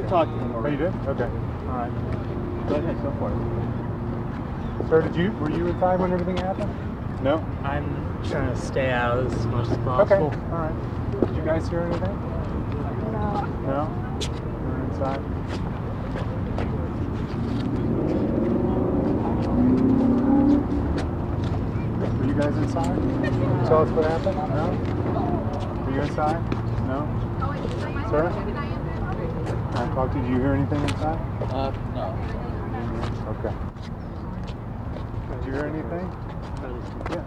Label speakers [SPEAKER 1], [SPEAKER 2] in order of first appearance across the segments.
[SPEAKER 1] talk to him
[SPEAKER 2] Oh,
[SPEAKER 1] already.
[SPEAKER 2] you did? Okay. All right.
[SPEAKER 1] Go ahead, go for it.
[SPEAKER 2] Sir, were you inside when everything happened? No?
[SPEAKER 3] I'm trying to stay out as much as possible.
[SPEAKER 2] Okay. All right. Did you guys hear anything?
[SPEAKER 4] No.
[SPEAKER 2] No? You're inside? Were you guys inside? Tell us what happened? No? Were you inside? No? Sir? Did you hear anything inside?
[SPEAKER 1] No.
[SPEAKER 2] Okay. Did you hear anything? Yeah.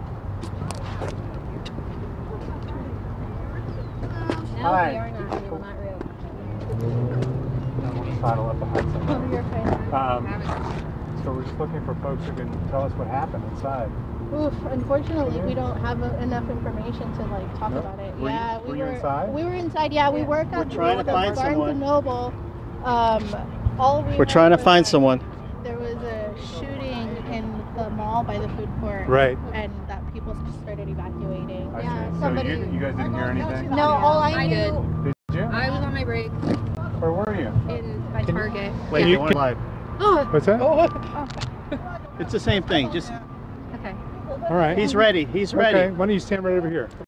[SPEAKER 4] No,
[SPEAKER 2] Hi.
[SPEAKER 4] you're not. You're not real.
[SPEAKER 2] I'm going to sidle up behind
[SPEAKER 4] Oh,
[SPEAKER 2] somebody.
[SPEAKER 4] you're fine.
[SPEAKER 2] So we're just looking for folks who can tell us what happened inside.
[SPEAKER 4] Oof, unfortunately, we don't have enough information to like talk
[SPEAKER 2] No?
[SPEAKER 4] about it.
[SPEAKER 2] Were you-
[SPEAKER 4] Yeah,
[SPEAKER 2] were you inside?
[SPEAKER 4] We were inside. Yeah, we work at
[SPEAKER 1] trying to find
[SPEAKER 4] Barnes
[SPEAKER 1] someone.
[SPEAKER 4] and Noble.
[SPEAKER 1] We're trying to find someone.
[SPEAKER 4] There was a shooting in the mall by the food court.
[SPEAKER 2] Right.
[SPEAKER 4] And that people just started evacuating.
[SPEAKER 2] I
[SPEAKER 4] Yeah,
[SPEAKER 2] see.
[SPEAKER 4] somebody.
[SPEAKER 2] So you guys didn't hear anything?
[SPEAKER 4] No, all I
[SPEAKER 5] I
[SPEAKER 4] knew.
[SPEAKER 5] did.
[SPEAKER 2] Did you?
[SPEAKER 5] I was on my break
[SPEAKER 2] Where were you?
[SPEAKER 5] by Target.
[SPEAKER 1] Wait, you want live?
[SPEAKER 5] Oh,
[SPEAKER 2] What's that?
[SPEAKER 1] It's the same thing. Just
[SPEAKER 5] okay.
[SPEAKER 2] All right.
[SPEAKER 1] he's ready. He's ready.
[SPEAKER 2] Okay. Why don't you stand right over here?